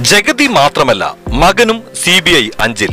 ജഗതി മാത്രമല്ല, മകനും CBI 5-ൽ.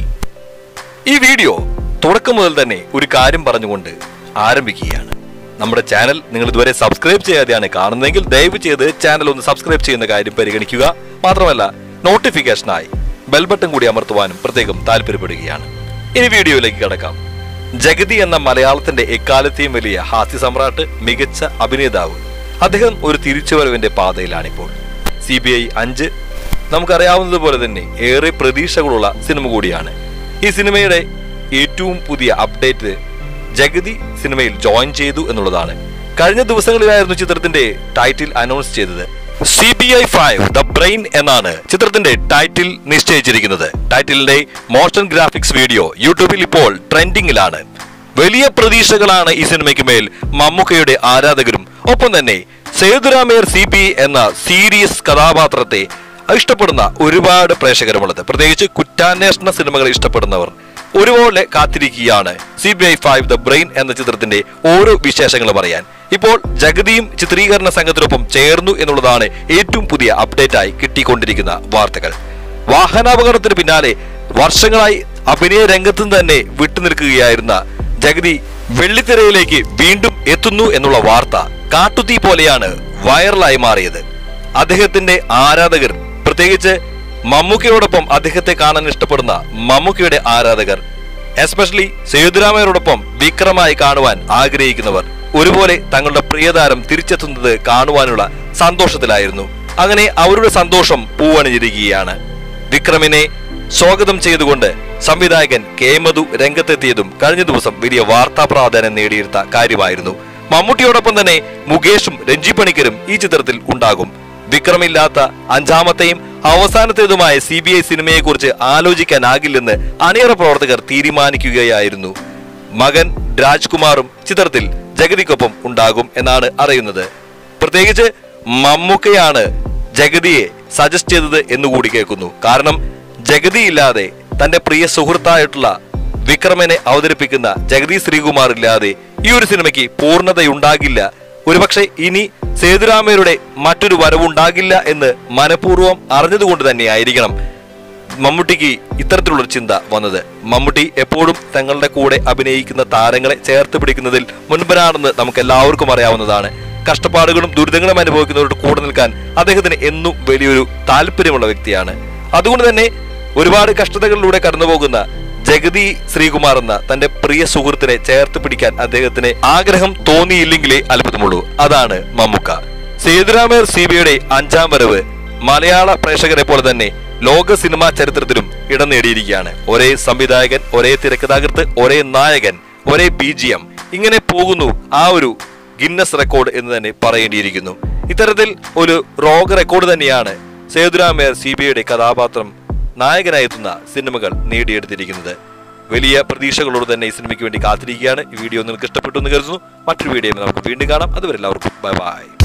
ഈ വീഡിയോ തുടക്കം മുതൽ തന്നെ ഒരു കാര്യം പറഞ്ഞുകൊണ്ട് ആരംഭിക്കുകയാണ്. നമ്മുടെ ചാനൽ നിങ്ങൾ ഇതുവരെ സബ്സ്ക്രൈബ് ചെയ്യാതെയാണ് കാണുന്നതെങ്കിൽ ദയവ് ചെയ്ത് ചാനൽ ഒന്ന് സബ്സ്ക്രൈബ് ചെയ്യുന്ന കാര്യം പരിഗണിക്കുക. മാത്രമല്ല നോട്ടിഫിക്കേഷനായി ബെൽ ബട്ടൺ കൂടി അമർത്തുവാനും പ്രത്യേകം താല്പര്യപ്പെടുകയാണ്. ഇനി വീഡിയോയിലേക്ക് കടക്കാം. ജഗതി എന്ന മലയാളത്തിന്റെ എക്കാലത്തെയും വലിയ ഹാസ്യ സമ്രാട്ട്, മികച്ച അഭിനേതാവ്, അദ്ദേഹം ഒരു തിരിച്ചുവരവിന്റെ പാതയിലാണിപ്പോൾ. CBI 5 നമുക്കറിയാവുന്നതുപോലെ തന്നെ ഏറെ പ്രതീക്ഷകളുള്ള സിനിമ കൂടിയാണ്. ഈ സിനിമയുടെ ഏറ്റവും പുതിയ അപ്ഡേറ്റ് ജഗതി സിനിമയിൽ ജോയിൻ ചെയ്തു എന്നുള്ളതാണ്. കഴിഞ്ഞ ദിവസങ്ങളിലായിരുന്നു ചിത്രത്തിന്റെ ടൈറ്റിൽ അനൗൺസ് ചെയ്തത്. CBI 5 ദ ബ്രെയിൻ എന്നാണ് ചിത്രത്തിന്റെ ടൈറ്റിൽ നിശ്ചയിച്ചിരിക്കുന്നത്. ടൈറ്റിലിന്റെ മോഷൻ ഗ്രാഫിക്സ് വീഡിയോ യൂട്യൂബിൽ ഇപ്പോൾ ട്രെൻഡിങ്ങിലാണ്. വലിയ പ്രതീക്ഷകളാണ് ഈ സിനിമയ്ക്ക് മേൽ മമ്മൂക്കയുടെ ആരാധകരും ഒപ്പം തന്നെ സേതുരാമയ്യർ CBI എന്ന സീരിയസ് കഥാപാത്രത്തെ ഇഷ്ടപ്പെടുന്ന ഒരുപാട് പ്രേക്ഷകരുമുള്ളത്. പ്രത്യേകിച്ച് കുറ്റാന്വേഷണ സിനിമകൾ ഇഷ്ടപ്പെടുന്നവർ ഒരുപോലെ കാത്തിരിക്കുകയാണ് CBI 5 ദ ബ്രെയിൻ എന്ന ചിത്രത്തിന്റെ ഓരോ വിശേഷങ്ങളും അറിയാൻ. ഇപ്പോൾ ജഗതിയും ചിത്രീകരണ സംഘത്തിനൊപ്പം ചേർന്നു എന്നുള്ളതാണ് ഏറ്റവും പുതിയ അപ്ഡേറ്റ് ആയി കിട്ടിക്കൊണ്ടിരിക്കുന്ന വാർത്തകൾ. വാഹനാപകടത്തിന് പിന്നാലെ വർഷങ്ങളായി അഭിനയ രംഗത്ത് തന്നെ വിട്ടുനിൽക്കുകയായിരുന്ന ജഗതി വെള്ളിത്തിരയിലേക്ക് വീണ്ടും എത്തുന്നു എന്നുള്ള വാർത്ത കാട്ടുതീ പോലെയാണ് വൈറലായി മാറിയത്. അദ്ദേഹത്തിന്റെ ആരാധകർ, പ്രത്യേകിച്ച് മമ്മൂക്കയോടൊപ്പം അദ്ദേഹത്തെ കാണാൻ ഇഷ്ടപ്പെടുന്ന മമ്മൂക്കയുടെ ആരാധകർ, എസ്പെഷ്യലി സേതുരാമയ്യരോടൊപ്പം വിക്രമായി കാണുവാൻ ആഗ്രഹിക്കുന്നവർ ഒരുപോലെ തങ്ങളുടെ പ്രിയതാരം തിരിച്ചെത്തുന്നത് കാണുവാനുള്ള സന്തോഷത്തിലായിരുന്നു. അങ്ങനെ അവരുടെ സന്തോഷം പൂവണിഞ്ഞിരിക്കുകയാണ്. വിക്രമിനെ സ്വാഗതം ചെയ്തുകൊണ്ട് സംവിധായകൻ Madhu രംഗത്തെത്തിയതും കഴിഞ്ഞ ദിവസം വലിയ വാർത്താ പ്രാധാന്യം നേടിയെടുത്ത കാര്യമായിരുന്നു. മമ്മൂട്ടിയോടൊപ്പം തന്നെ മുകേഷും രഞ്ജി പണിക്കരും ഈ ചിത്രത്തിൽ ഉണ്ടാകും. വിക്രമില്ലാത്ത അഞ്ചാമത്തെയും അവസാനത്തേതുമായ CBI സിനിമയെക്കുറിച്ച് ആലോചിക്കാനാകില്ലെന്ന് അണിയറ പ്രവർത്തകർ തീരുമാനിക്കുകയായിരുന്നു. മകൻ രാജ്കുമാറും ചിത്രത്തിൽ ജഗതിക്കൊപ്പം ഉണ്ടാകും എന്നാണ് അറിയുന്നത്. പ്രത്യേകിച്ച് മമ്മൂക്കയാണ് ജഗതിയെ സജസ്റ്റ് ചെയ്തത് എന്നുകൂടി കേൾക്കുന്നു. കാരണം ജഗതിയില്ലാതെ തന്റെ പ്രിയ സുഹൃത്തായിട്ടുള്ള വിക്രമനെ അവതരിപ്പിക്കുന്ന ജഗതി ശ്രീകുമാർ ഇല്ലാതെ ഈ ഒരു സിനിമയ്ക്ക് പൂർണ്ണതയുണ്ടാകില്ല. ഒരുപക്ഷെ ഇനി സേതുരാമയ്യരുടെ മറ്റൊരു വരവുണ്ടാകില്ല എന്ന് മനഃപൂർവ്വം അറിഞ്ഞതുകൊണ്ട് തന്നെയായിരിക്കണം മമ്മൂട്ടിക്ക് ഇത്തരത്തിലുള്ള ചിന്ത വന്നത്. മമ്മൂട്ടി എപ്പോഴും തങ്ങളുടെ കൂടെ അഭിനയിക്കുന്ന താരങ്ങളെ ചേർത്ത് പിടിക്കുന്നതിൽ മുൻപനാണെന്ന് നമുക്ക് എല്ലാവർക്കും അറിയാവുന്നതാണ്. കഷ്ടപ്പാടുകളും ദുരിതങ്ങളും അനുഭവിക്കുന്നവരോട് കൂടെ നിൽക്കാൻ അദ്ദേഹത്തിന് എന്നും വലിയൊരു താല്പര്യമുള്ള വ്യക്തിയാണ്. അതുകൊണ്ട് തന്നെ ഒരുപാട് കഷ്ടതകളിലൂടെ കടന്നുപോകുന്ന ജഗതി ശ്രീകുമാർ എന്ന തന്റെ പ്രിയ സുഹൃത്തിനെ ചേർത്ത് പിടിക്കാൻ അദ്ദേഹത്തിന് ആഗ്രഹം തോന്നിയില്ലെങ്കിലേ അത്ഭുതമുള്ളൂ. അതാണ് മമ്മൂക്ക. സേതുരാമയ്യർ CBIയുടെ 5-ാം വരവ് മലയാള പ്രേക്ഷകരെ പോലെ തന്നെ ലോക സിനിമാ ചരിത്രത്തിലും ഇടം നേടിയിരിക്കുകയാണ്. ഒരേ സംവിധായകൻ, ഒരേ തിരക്കഥാകൃത്ത്, ഒരേ നായകൻ, ഒരേ BGM, ഇങ്ങനെ പോകുന്നു ആ ഒരു ഗിന്നസ് റെക്കോർഡ് എന്ന് തന്നെ പറയേണ്ടിയിരിക്കുന്നു. ഇത്തരത്തിൽ ഒരു ലോക റെക്കോർഡ് തന്നെയാണ് സേതുരാമയ്യർ CBIയുടെ കഥാപാത്രം നായകനായി എത്തുന്ന സിനിമകൾ നേടിയെടുത്തിരിക്കുന്നത്. വലിയ പ്രതീക്ഷകളോട് തന്നെ ഈ സിനിമയ്ക്ക് വേണ്ടി കാത്തിരിക്കുകയാണ്. ഈ വീഡിയോ നിങ്ങൾക്ക് ഇഷ്ടപ്പെട്ടു എന്ന് കരുതുന്നു. മറ്റൊരു വീഡിയോ നമുക്ക് വീണ്ടും കാണാം. അതുവരെ എല്ലാവർക്കും ബൈ ബൈ.